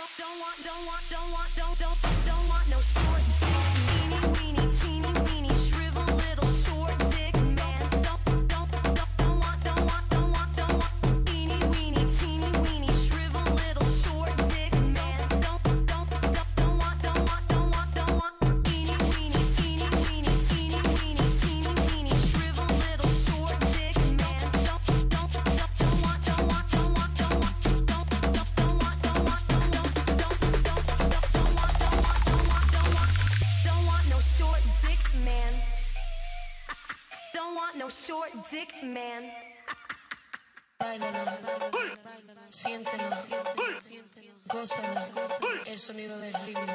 don't want no short dick, teeny weeny, shrivel little short dick man. Don't want teeny weeny, shrivel little short dick man. Don't want teeny weeny, shrivel little short dick man. Don't want no short dick man. Don't want no short dick man. Báilalo, siéntelo, gózalo, el sonido del ritmo.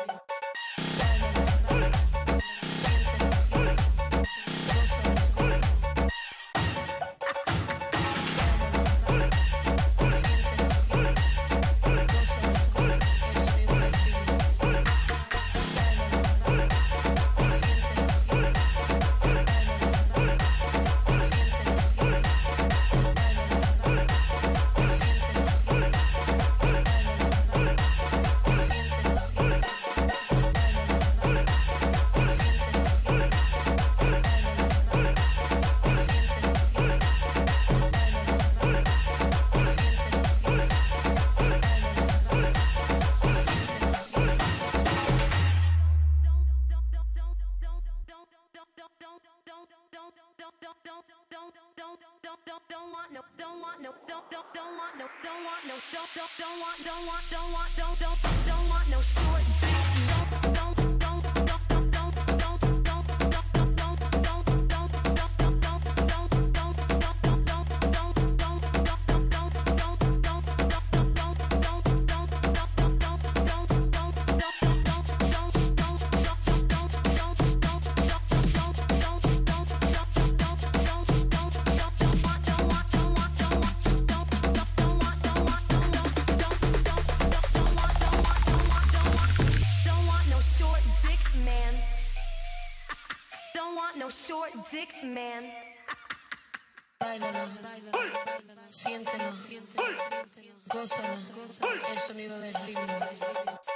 Don't want no short dick. No short dick man. Báilalo, siéntelo, gózalo, el sonido del ritmo.